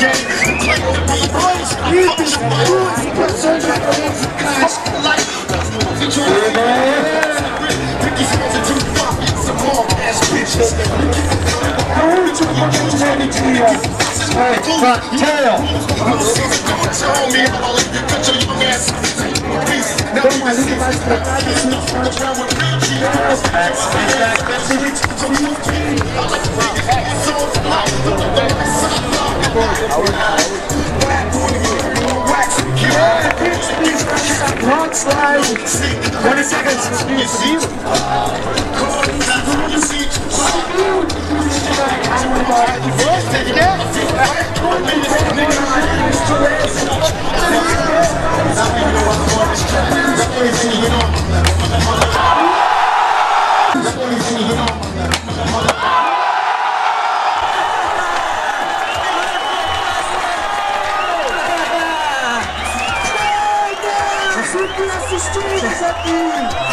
Dois clipes, duas situações diferentes em casa. A última oportunidade de dia. Dá uma linha mais pra cá, long slide, 20 seconds, speed. Assistimos aqui!